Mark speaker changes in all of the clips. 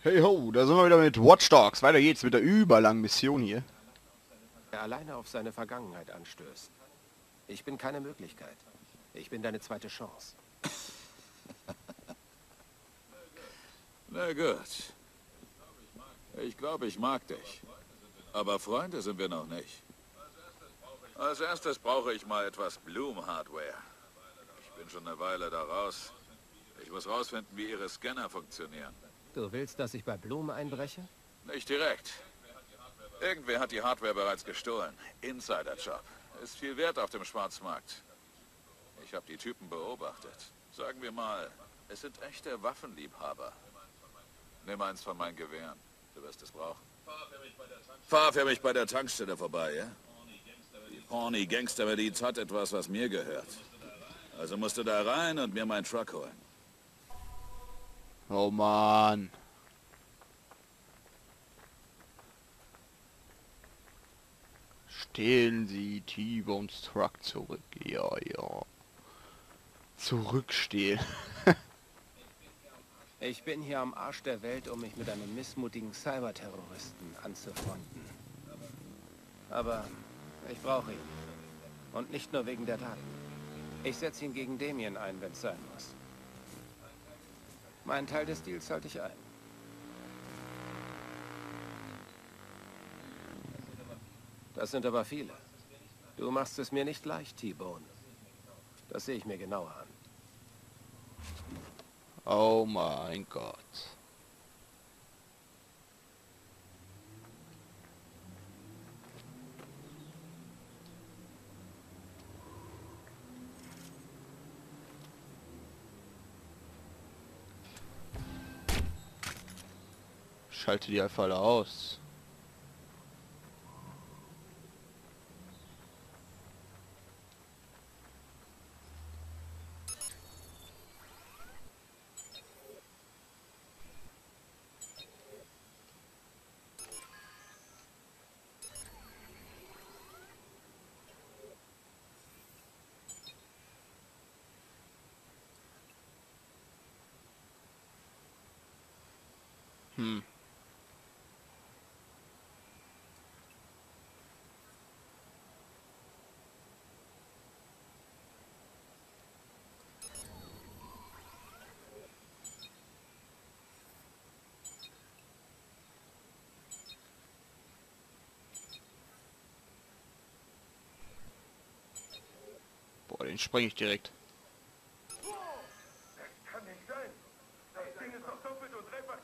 Speaker 1: Hey ho, da sind wir wieder mit Watch Dogs. Weiter geht's mit der überlangen Mission hier.
Speaker 2: Der alleine auf seine Vergangenheit anstößt. Ich bin keine Möglichkeit. Ich bin deine zweite Chance.
Speaker 3: Na gut. Ich glaube, ich mag dich. Aber Freunde sind wir noch nicht. Als erstes brauche ich mal etwas Bloom-Hardware. Ich bin schon eine Weile da raus. Ich muss rausfinden, wie ihre Scanner funktionieren.
Speaker 2: Du willst, dass ich bei Blumen einbreche?
Speaker 3: Nicht direkt. Irgendwer hat die Hardware bereits gestohlen. Insider-Job. Ist viel wert auf dem Schwarzmarkt. Ich habe die Typen beobachtet. Sagen wir mal, es sind echte Waffenliebhaber. Nimm eins von meinen Gewehren. Du wirst es brauchen. Fahr für mich bei der Tankstelle vorbei, ja? Die Pawnee Gangster Miliz hat etwas, was mir gehört. Also musst du da rein und mir meinen Truck holen.
Speaker 1: Oh Mann. Stehlen Sie T-Bones Truck zurück. Ja, ja. Zurückstehlen.
Speaker 2: Ich bin hier am Arsch der Welt, um mich mit einem missmutigen Cyberterroristen anzufreunden. Aber ich brauche ihn. Und nicht nur wegen der Daten. Ich setze ihn gegen Damien ein, wenn es sein muss. Meinen Teil des Deals halte ich ein. Das sind aber viele. Du machst es mir nicht leicht, T-Bone. Das sehe ich mir genauer an.
Speaker 1: Oh mein Gott. Schalte die einfach alle aus. Hm. Boah, den spreng ich direkt.
Speaker 4: Kann nicht sein. Das Ding ist doch doppelt und dreifach.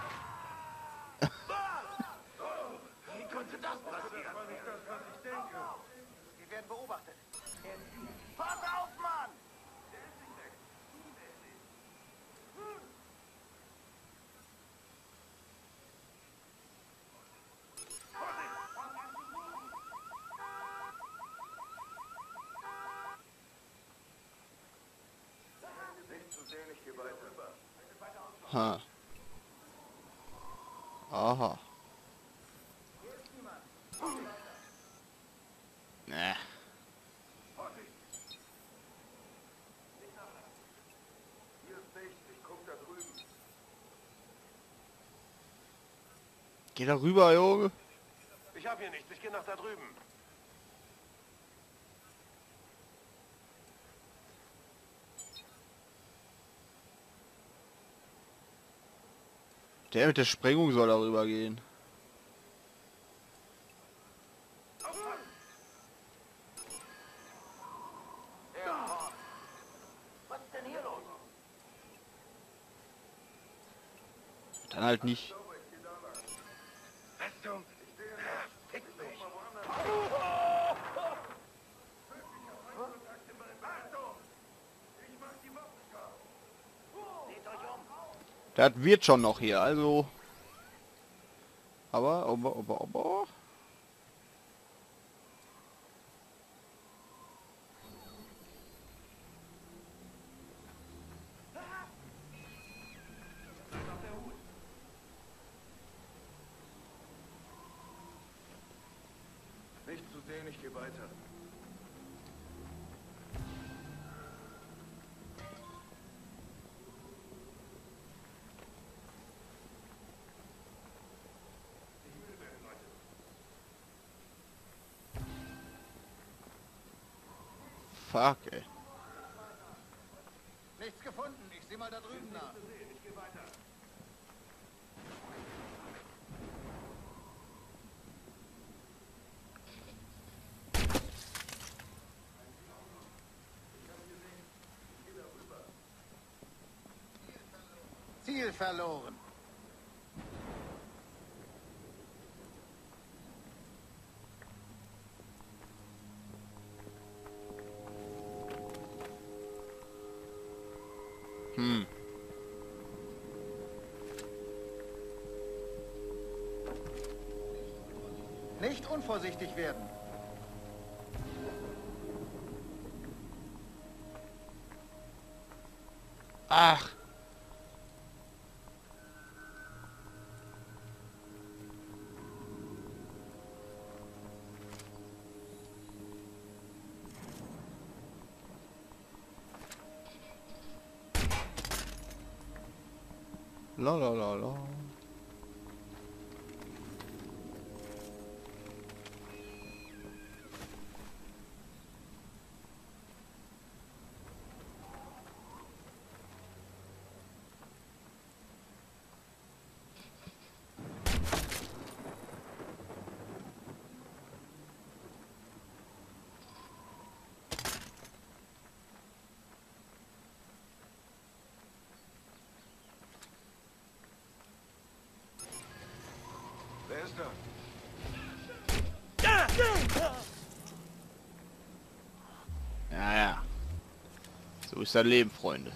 Speaker 4: Wie konnte das passieren? Das war nicht das, was ich denke. Wir werden beobachtet. Pass auf, Mann! Der ist nicht weg. Nicht zu sehen, ich gehe weiter.
Speaker 1: Ha. Aha. Ne.
Speaker 4: Hier ist nichts, ich guck da drüben.
Speaker 1: Geh da rüber, Junge.
Speaker 4: Ich hab hier nichts, ich gehe nach da drüben.
Speaker 1: Der mit der Sprengung soll darüber gehen.
Speaker 4: Ja. Was ist denn hier los?
Speaker 1: Dann halt nicht.
Speaker 4: Achtung! Fick mich!
Speaker 1: Das wird schon noch hier, also. Aber.
Speaker 4: Nicht zu sehen, ich gehe weiter.
Speaker 1: fuck, ey.
Speaker 4: Nichts gefunden. Ich sehe mal da drüben nach. Ziel verloren. Nicht unvorsichtig werden.
Speaker 1: Ach. La la la la.
Speaker 4: Wer ist da?
Speaker 1: Ja, ja. So ist das Leben, Freunde.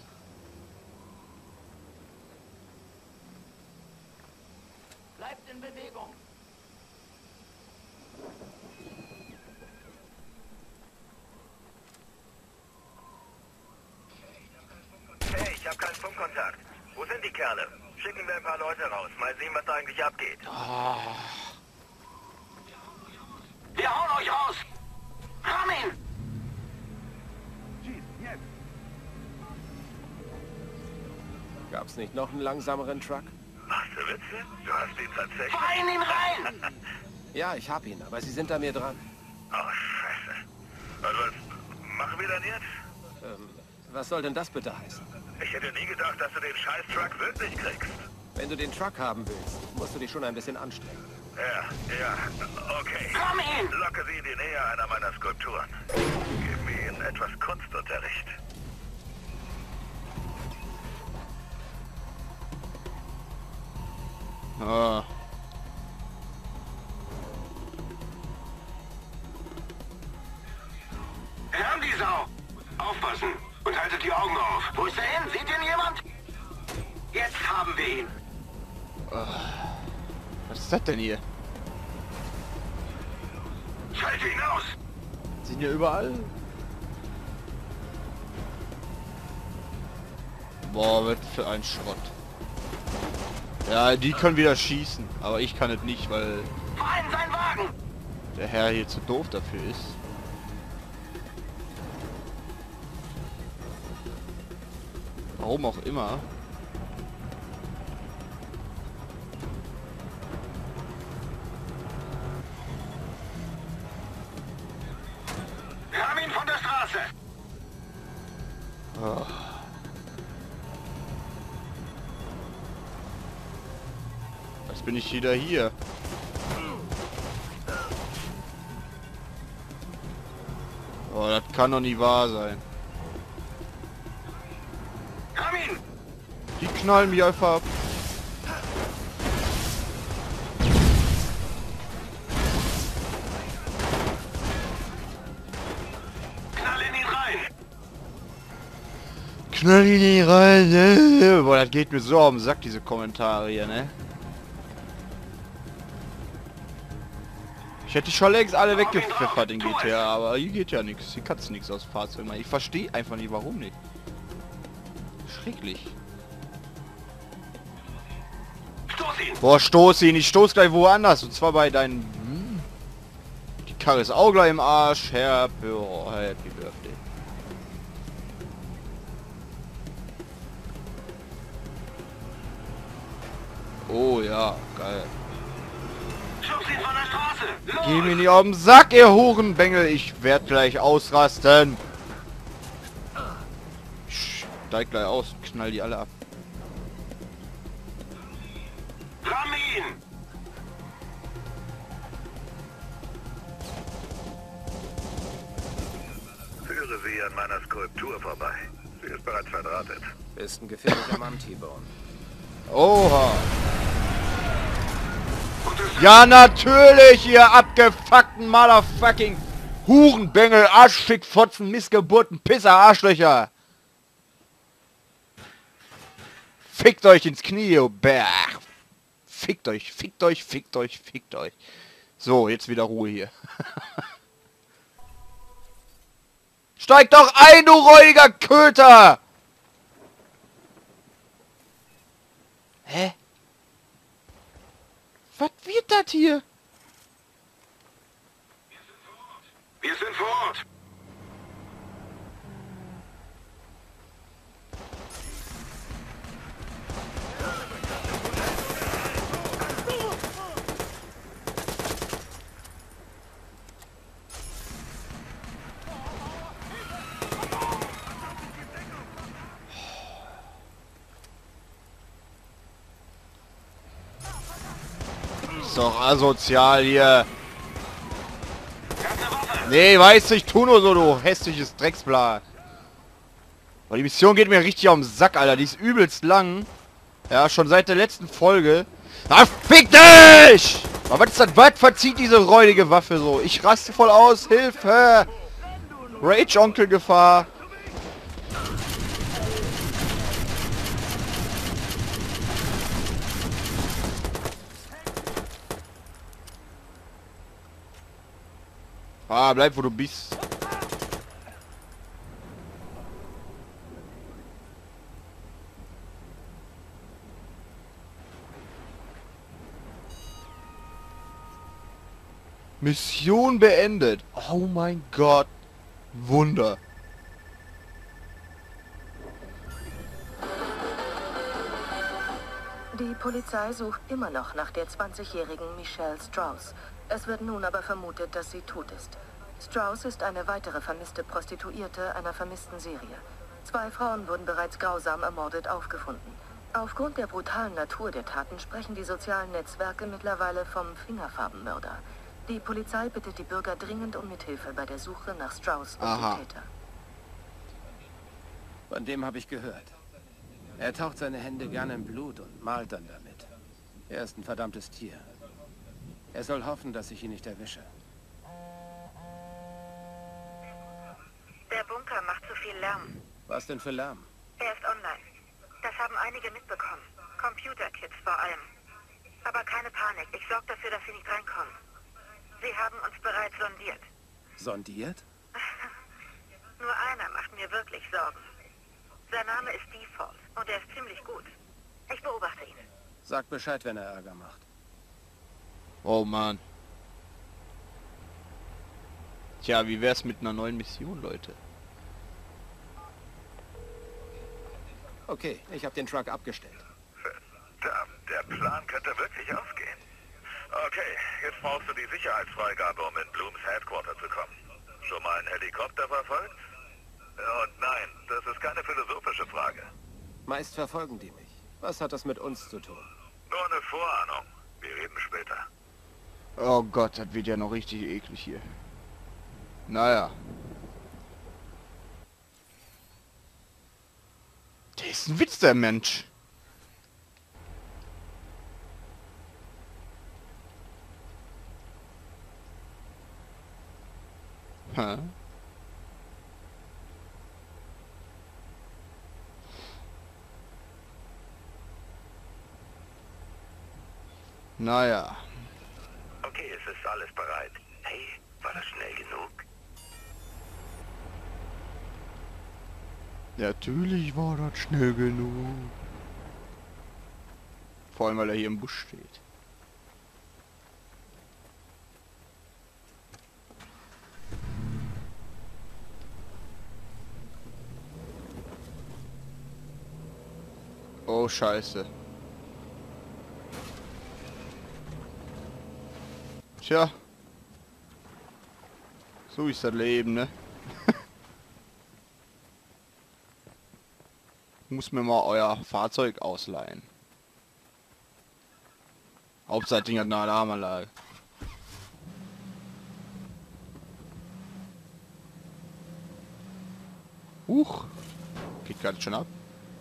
Speaker 4: Bleibt in Bewegung.
Speaker 5: Hey, ich habe keinen Funkkontakt. Wo sind die Kerle? Schicken wir ein paar Leute raus. Mal sehen, was da eigentlich abgeht.
Speaker 4: Wir hauen euch raus! Ramm ihn!
Speaker 2: Gab's nicht noch einen langsameren Truck?
Speaker 5: Machst du Witze? Du hast ihn tatsächlich...
Speaker 4: Fahr in ihn rein!
Speaker 2: Ja, ich hab ihn, aber sie sind da mir dran.
Speaker 5: Oh, Scheiße. Und was machen wir denn jetzt?
Speaker 2: Was soll denn das bitte heißen?
Speaker 5: Ich hätte nie gedacht, dass du den Scheiß-Truck wirklich kriegst.
Speaker 2: Wenn du den Truck haben willst, musst du dich schon ein bisschen anstrengen.
Speaker 5: Ja, okay.
Speaker 4: Komm ihn!
Speaker 5: Locke sie in die Nähe einer meiner Skulpturen. Gib mir ihnen etwas Kunstunterricht.
Speaker 1: Ah.
Speaker 4: Wir haben die Sau! Aufpassen und haltet die Augen auf. Wo ist er hin? Sieht ihn jemand? Jetzt haben wir ihn.
Speaker 1: Was ist das denn hier?
Speaker 4: Schalte ihn aus!
Speaker 1: Sind ja überall. Boah, was für ein Schrott. Ja, die können wieder schießen, aber ich kann es nicht, weil
Speaker 4: Fahr in seinen Wagen!
Speaker 1: der Herr hier zu doof dafür ist. Warum auch immer.
Speaker 4: Wir haben ihn von der Straße!
Speaker 1: Oh. Jetzt bin ich wieder hier. Oh, das kann doch nie wahr sein.
Speaker 4: Komm ihn!
Speaker 1: Die knallen mich einfach ab.
Speaker 4: Knall in ihn rein!
Speaker 1: Knall ihn nicht rein. Boah, das geht mir so am Sack, diese Kommentare hier, ne? Ich hätte die schon längst alle weggepfeffert in GTA, aber hier geht ja nichts. Hier kannst du nichts aus Fahrzeug machen. Ich verstehe einfach nicht, warum nicht. Schrecklich.
Speaker 4: Stoß ihn!
Speaker 1: Boah, stoß ihn. Ich stoß gleich woanders. Und zwar bei deinen... Die Karre ist auch gleich im Arsch. Happy Birthday. Oh ja, geil.
Speaker 4: Schubst ihn von der Straße! Los!
Speaker 1: Geh mir nicht auf den Sack, ihr Hurenbengel. Ich werd gleich ausrasten. steig gleich aus, knall die alle ab.
Speaker 4: Ramm ihn!
Speaker 5: Führe sie an meiner Skulptur vorbei. Sie ist bereits verdrahtet.
Speaker 2: Bist ein gefährlicher Mann, T-Bone.
Speaker 1: Oha. Ja, natürlich, ihr abgefuckten Motherfucking Hurenbengel, Arschfickfotzen, Missgeburten, Pisser, Arschlöcher. Fickt euch ins Knie, ihr Bär. Fickt euch, fickt euch, fickt euch, fickt euch. So, jetzt wieder Ruhe hier. Steig doch ein, du räudiger Köter! Hä? Was wird das hier?
Speaker 4: Wir sind vor Ort!
Speaker 1: Ist doch asozial hier. Nee, weiß ich, tu nur so, du hässliches Drecksblatt. Aber die Mission geht mir richtig auf den Sack, Alter. Die ist übelst lang. Ja, schon seit der letzten Folge. Ah, fick dich! Aber was ist das? Was verzieht diese räudige Waffe so? Ich raste voll aus. Hilfe! Rage-Onkel-Gefahr. Ah, bleib wo du bist. Mission beendet. Oh mein Gott. Wunder.
Speaker 6: Die Polizei sucht immer noch nach der 20-jährigen Michelle Strauss. Es wird nun aber vermutet, dass sie tot ist. Strauss ist eine weitere vermisste Prostituierte einer vermissten Serie. 2 Frauen wurden bereits grausam ermordet aufgefunden. Aufgrund der brutalen Natur der Taten sprechen die sozialen Netzwerke mittlerweile vom Fingerfarbenmörder. Die Polizei bittet die Bürger dringend um Mithilfe bei der Suche nach Strauss und dem Täter.
Speaker 2: Von dem habe ich gehört. Er taucht seine Hände gerne in Blut und malt dann damit. Er ist ein verdammtes Tier. Er soll hoffen, dass ich ihn nicht erwische.
Speaker 7: Der Bunker macht zu viel Lärm.
Speaker 2: Was denn für Lärm?
Speaker 7: Er ist online. Das haben einige mitbekommen. Computerkids vor allem. Aber keine Panik. Ich sorge dafür, dass sie nicht reinkommen. Sie haben uns bereits sondiert.
Speaker 2: Sondiert?
Speaker 7: Nur einer macht mir wirklich Sorgen. Sein Name ist Default und er ist ziemlich gut. Ich beobachte ihn.
Speaker 2: Sag Bescheid, wenn er Ärger macht.
Speaker 1: Oh Mann. Tja, wie wär's mit einer neuen Mission, Leute?
Speaker 2: Okay, ich habe den Truck abgestellt.
Speaker 5: Verdammt, der Plan könnte wirklich aufgehen. Okay, jetzt brauchst du die Sicherheitsfreigabe, um in Blooms Headquarter zu kommen. Schon mal einen Helikopter verfolgt? Und nein, das ist keine philosophische Frage.
Speaker 2: Meist verfolgen die mich. Was hat das mit uns zu tun?
Speaker 5: Nur eine Vorahnung. Wir reden später.
Speaker 1: Oh Gott, das wird ja noch richtig eklig hier. Naja. Der ist ein Witz, der Mensch. Hä? Naja.
Speaker 5: Okay, es ist alles bereit. Hey, war das schnell genug?
Speaker 1: Natürlich war das schnell genug. Vor allem, weil er hier im Busch steht. Oh, Scheiße. Tja. So ist das Leben, ne? muss mir mal euer Fahrzeug ausleihen. Hauptsache Ding hat eine Alarmanlage. Huch. Geht gerade schon ab.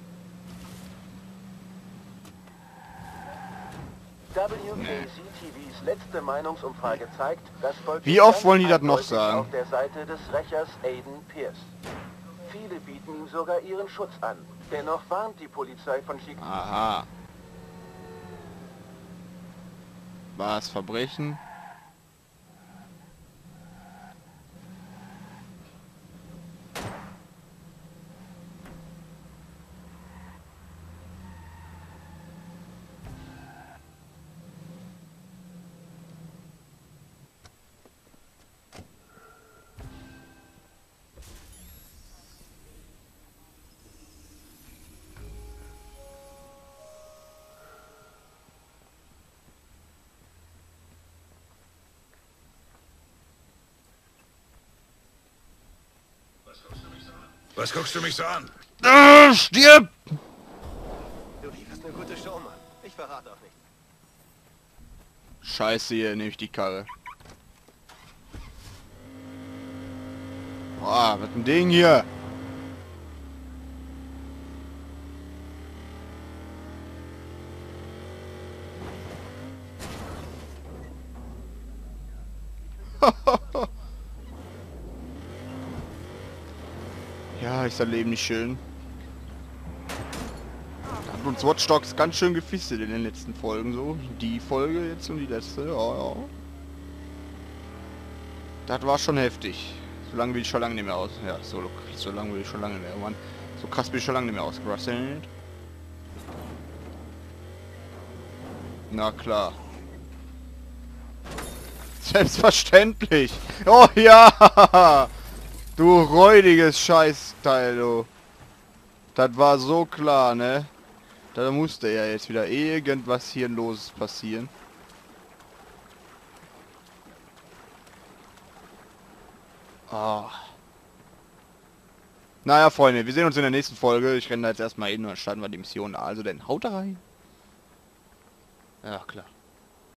Speaker 8: WKCTVs letzte Meinungsumfrage zeigt, das Volk
Speaker 1: Wie oft wollen die das
Speaker 8: eindeutig
Speaker 1: noch sagen?
Speaker 8: auf der Seite des Rächers Aiden Pierce. Viele bieten ihm sogar ihren Schutz an. Dennoch warnt die Polizei von Chicago.
Speaker 1: Aha. Was? Verbrechen?
Speaker 3: Was guckst du mich so an?
Speaker 1: Stirb!
Speaker 2: Du lieferst eine gute Show, Mann. Ich verrate auch nicht.
Speaker 1: Scheiße, hier nehme ich die Karre. Boah, was ein Ding hier? Ja, ist das Leben nicht schön. Da hat uns Watch Dogs ganz schön gefistet in den letzten Folgen so. Die Folge jetzt und die letzte, ja. Das war schon heftig. So lange will ich schon lange nicht mehr aus. Ja, so lange will ich schon lange nicht mehr. Mann. So krass bin ich schon lange nicht mehr ausgerastet. Na klar. Selbstverständlich. Oh ja. Du räudiges Scheißteil, du. Das war so klar, ne? Da musste ja jetzt wieder irgendwas hier los passieren. Ah. Naja, Freunde, wir sehen uns in der nächsten Folge. Ich renne da jetzt erstmal hin und dann starten wir die Mission. Also, dann haut rein. Ja, klar.